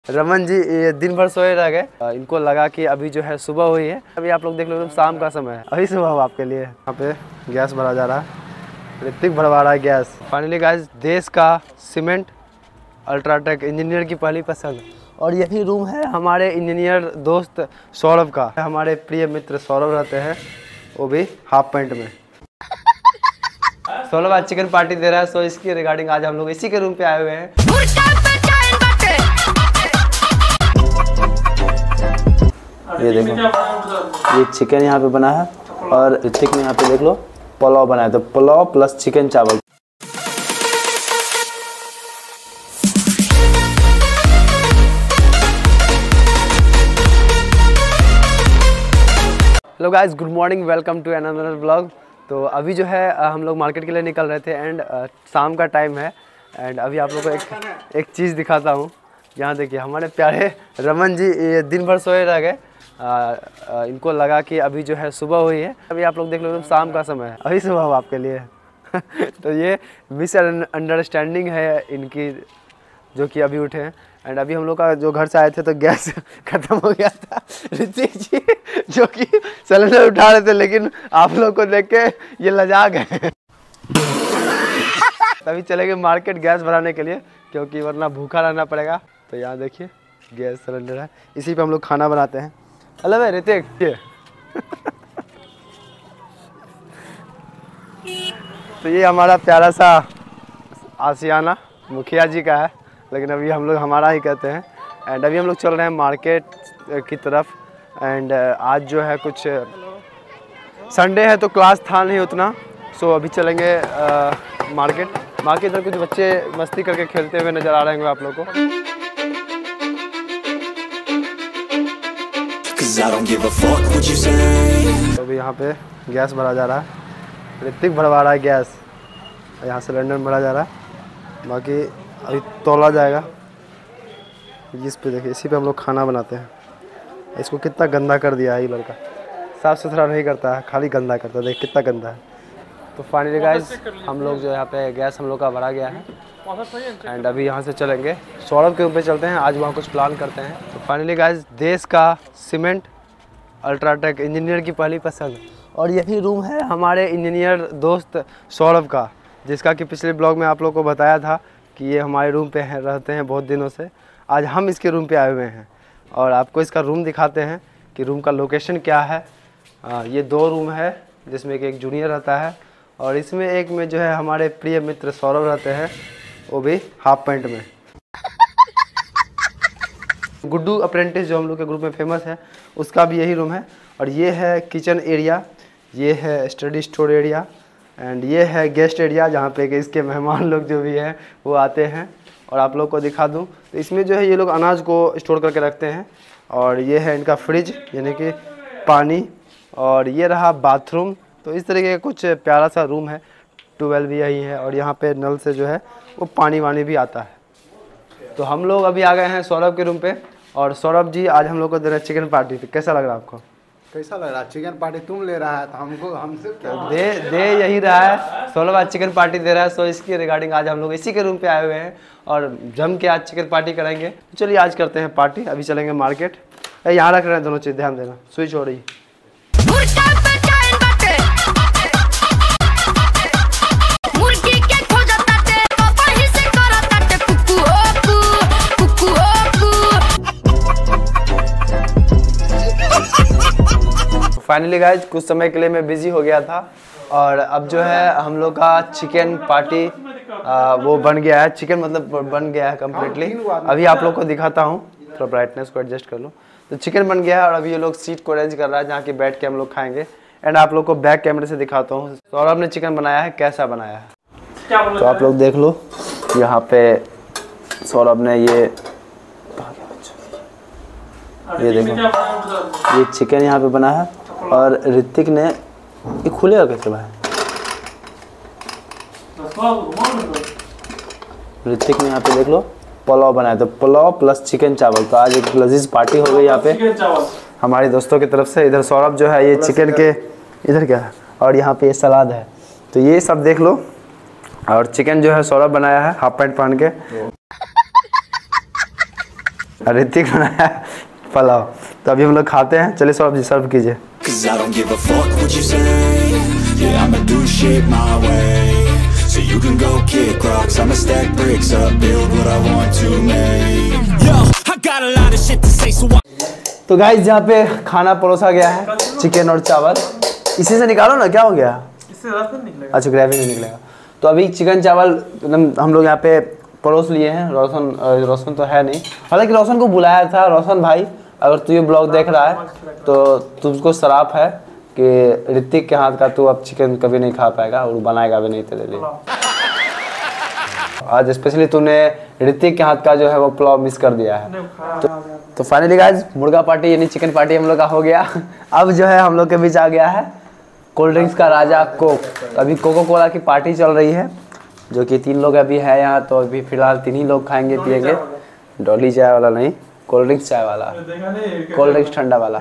रमन जी ये दिन भर सोए रह गए, इनको लगा कि अभी जो है सुबह हुई है। अभी आप लोग देख लो शाम का समय है, अभी सुबह हुआ आपके लिए। यहाँ पे गैस भरा जा रहा है, ऋतिक भरवा रहा है गैस। फाइनली गाइस, देश का सीमेंट अल्ट्राटेक इंजीनियर की पहली पसंद। और यही रूम है हमारे इंजीनियर दोस्त सौरभ का। हमारे प्रिय मित्र सौरभ रहते हैं, वो भी हाफ पैंट में। सौरभ आज चिकन पार्टी दे रहा है, सो इसकी रिगार्डिंग आज हम लोग इसी के रूम पे आए हुए हैं। ये देखो, ये चिकन यहाँ पे बना है और ऋतिक ने यहाँ पे देख लो पुलाव बनाया, तो पुलाव प्लस चिकन चावल। Hello guys, good morning, welcome to another vlog. तो अभी जो है हम लोग मार्केट के लिए निकल रहे थे एंड शाम का टाइम है। एंड अभी आप लोगों को एक चीज़ दिखाता हूँ। यहाँ देखिए, हमारे प्यारे रमन जी ये दिन भर सोए रह गए। इनको लगा कि अभी जो है सुबह हुई है। अभी आप लोग देख लो शाम का समय है, अभी सुबह हुआ आपके लिए। तो ये मिस अंडरस्टैंडिंग है इनकी, जो कि अभी उठे हैं। एंड अभी हम लोग का जो घर से आए थे तो गैस खत्म हो गया था। ऋतिक जी जो कि सिलेंडर उठा रहे थे, लेकिन आप लोग को देख के ये लजा गए। तभी चलेंगे मार्केट गैस भराने के लिए, क्योंकि वरना भूखा रहना पड़ेगा। तो यहाँ देखिए गैस सिलेंडर है, इसी पे हम लोग खाना बनाते हैं। हेलो भाई ऋतिक, ये तो ये हमारा प्यारा सा आशियाना मुखिया जी का है, लेकिन अभी हम लोग हमारा ही कहते हैं। एंड अभी हम लोग चल रहे हैं मार्केट की तरफ। एंड आज जो है कुछ संडे है तो क्लास था नहीं उतना, सो अभी चलेंगे मार्केट। बाकी इधर कुछ बच्चे मस्ती करके खेलते हुए नज़र आ रहे होंगे आप लोग को। तो अभी यहाँ पे गैस भरा जा रहा है, ऋतिक भरवा रहा है गैस। यहाँ सिलेंडर भरा जा रहा है, बाकी अभी तोला जाएगा। इस पे देखिए, इसी पे हम लोग खाना बनाते हैं। इसको कितना गंदा कर दिया है ये लड़का, साफ़ सुथरा नहीं करता है, खाली गंदा करता है। देख कितना गंदा है। तो फाइनली गाइस, हम लोग जो यहाँ पे गैस हम लोग का भरा गया है। एंड अभी यहाँ से चलेंगे सौरभ के ऊपर चलते हैं, आज वहाँ कुछ प्लान करते हैं। तो फाइनली गाइस, देश का सीमेंट अल्ट्राटेक इंजीनियर की पहली पसंद। और यही रूम है हमारे इंजीनियर दोस्त सौरभ का, जिसका कि पिछले ब्लॉग में आप लोग को बताया था कि ये हमारे रूम पे रहते हैं बहुत दिनों से। आज हम इसके रूम पे आए हुए हैं और आपको इसका रूम दिखाते हैं कि रूम का लोकेशन क्या है। ये दो रूम है, जिसमें कि एक जूनियर रहता है और इसमें एक में जो है हमारे प्रिय मित्र सौरभ रहते हैं, वो भी हाफ पैंट में। गुड्डू अप्रेंटिस जो हम लोग के ग्रुप में फेमस है, उसका भी यही रूम है। और ये है किचन एरिया, ये है स्टडी स्टोर एरिया, एंड ये है गेस्ट एरिया, जहाँ पे कि इसके मेहमान लोग जो भी हैं वो आते हैं। और आप लोग को दिखा दूँ तो इसमें जो है ये लोग अनाज को स्टोर करके रखते हैं। और ये है इनका फ्रिज, यानी कि पानी। और ये रहा बाथरूम। तो इस तरीके का कुछ प्यारा सा रूम है। ट्यूबवेल भी यही है और यहाँ पे नल से जो है वो पानी वानी भी आता है। तो हम लोग अभी आ गए हैं सौरभ के रूम पे। और सौरभ जी, आज हम लोग को दे रहे हैं चिकन पार्टी। तो कैसा लग रहा है आपको? कैसा लग रहा है? चिकन पार्टी तुम ले रहा है तो हमसे क्या? दे यही रहा है। सौरभ आज चिकन पार्टी दे रहा है, सो इसकी रिगार्डिंग आज हम लोग इसी के रूम पे आए हुए हैं और जम के आज चिकन पार्टी करेंगे। तो चलिए आज करते हैं पार्टी। अभी चलेंगे मार्केट। यहाँ रख रहे हैं दोनों चीज़, ध्यान देना। स्विच हो रही। फाइनली गाइज, कुछ समय के लिए मैं बिजी हो गया था और अब जो है हम लोग का चिकन पार्टी वो बन गया है। चिकन मतलब बन गया है कम्प्लीटली। अभी आप लोग को दिखाता हूँ, थोड़ा ब्राइटनेस को एडजस्ट कर लो। तो चिकन बन गया है और अभी ये लोग सीट को अरेंज कर रहा है, जहाँ की बैठ के हम लोग खाएंगे। एंड आप लोग को बैक कैमरे से दिखाता हूँ सौरभ ने चिकन बनाया है, कैसा बनाया है। तो आप लोग देख लो, यहाँ पे सौरभ ने ये देखो, ये चिकन यहाँ पे बना है। और ऋतिक ने ये खुलेगा कैसे भाई? ऋतिक ने यहाँ पे देख लो पुलाव बनाया, तो पुलाव प्लस चिकन चावल। तो आज एक लजीज पार्टी हो गई यहाँ पे हमारे दोस्तों की तरफ से। इधर सौरभ जो है ये चिकन के, इधर क्या है, और यहाँ पे ये सलाद है। तो ये सब देख लो। और चिकन जो है सौरभ बनाया है हाफ पैंट पहन के। ऋतिक बनाया पुलाव। तो अभी हम लोग खाते हैं, चलिए सौरभ जी सर्व कीजिए। Cause I don't give a fuck what you say. Yeah, I'ma do shit my way. So you can go kick rocks, I'ma stack bricks up, build what I want to make. Yo, I got a lot of shit to say, so I... तो guys यहाँ पे खाना परोसा गया है, chicken और चावल। इसी से निकालो ना, क्या हो गया? इससे रस नहीं निकलेगा। अच्छा, ग्रेवी नहीं निकलेगा। तो अभी चिकन चावल हम लोग यहाँ पे परोस लिए हैं। रोशन तो है नहीं, हालांकि रोशन को बुलाया था। रोशन भाई, अगर तू ये ब्लॉग देख रहा है तो तुझको श्राप है कि ऋतिक के हाथ का तू अब चिकन कभी नहीं खा पाएगा और बनाएगा भी नहीं तेरे लिए। आज स्पेशली तूने ऋतिक के हाथ का जो है वो पुलाव मिस कर दिया है। तो फाइनली गाइस मुर्गा पार्टी यानी चिकन पार्टी हम लोग का हो गया। अब जो है हम लोग के बीच आ गया है कोल्ड ड्रिंक्स का राजा कोक। तो अभी कोको कोला की पार्टी चल रही है, जो कि 3 लोग अभी है यहाँ। तो अभी फिलहाल 3 ही लोग खाएंगे पिएंगे। डॉली चाय वाला नहीं, कोल्ड ड्रिंक्स चाय वाला, कोल्ड ड्रिंक्स ठंडा वाला।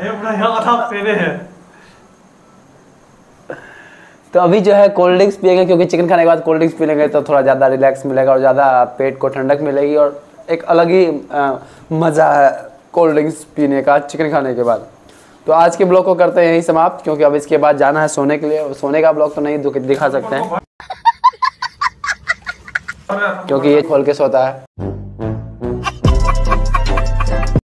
तो अभी जो है कोल्ड ड्रिंक्स पिएंगे, क्योंकि चिकन खाने के बाद कोल्ड ड्रिंक्स पी लेंगे तो थोड़ा ज़्यादा रिलैक्स मिलेगा और ज़्यादा पेट को ठंडक मिलेगी और एक अलग ही मज़ा है कोल्ड ड्रिंक्स पीने का चिकन खाने के बाद। तो आज के ब्लॉग को करते हैं यहीं समाप्त, क्योंकि अब इसके बाद जाना है सोने के लिए। सोने का ब्लॉग तो नहीं दिखा सकते हैं क्योंकि ये खोल के सोता है।